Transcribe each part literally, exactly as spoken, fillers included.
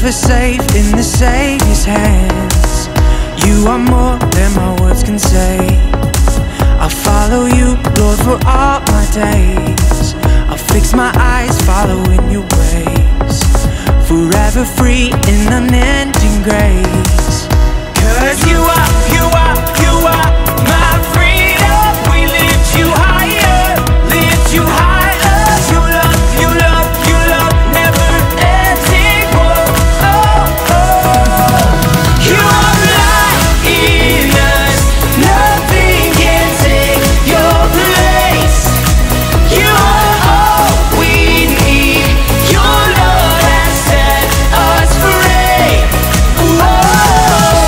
forever safe in the Savior's hands. You are more than my words can say. I'll follow you, Lord, for all my days. I'll fix my eyes following your ways, forever free in unending grace. Cause you are, you are, you are my freedom. We lift you higher, lift you higher. You love, you love, you love, never ending. Oh, oh, oh. You are light in us, nothing can take your place. You are all we need, your love has set us free. Whoa.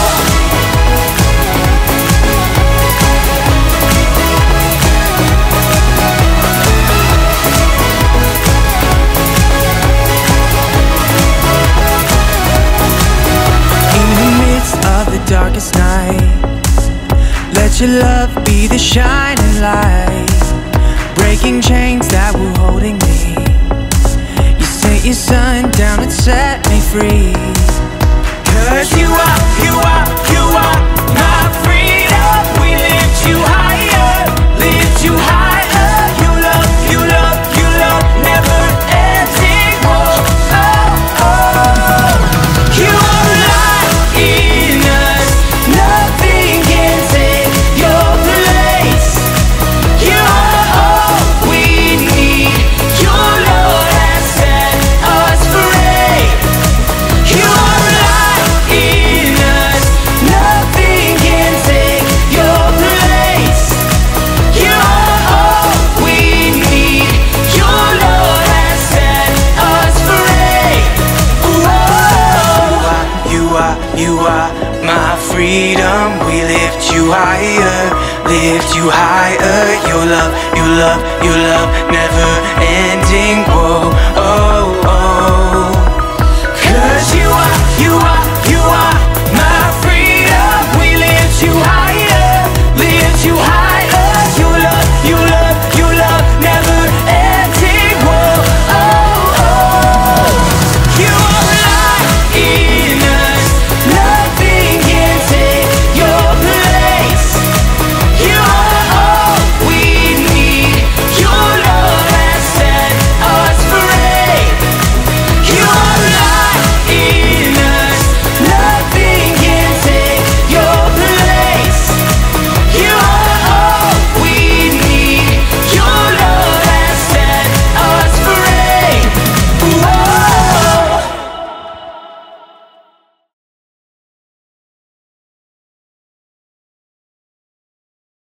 In the midst of the darkest night, let your love be the shining light, breaking chains that were holding me. You sent your son down and set me free. Cause you are, you are, you are my freedom. We lift you higher, lift you higher. You love, you love, you love, never ending. Oh, oh, oh. You are light in us, nothing can take your place. You are all we need, your Lord has set us free. You are light in us, nothing can take your place. You are all we need, your Lord has set us free. Whoa. You are, you are my freedom. We lift you higher, lift you higher. Your love, your love, your love, never ending. Whoa, oh.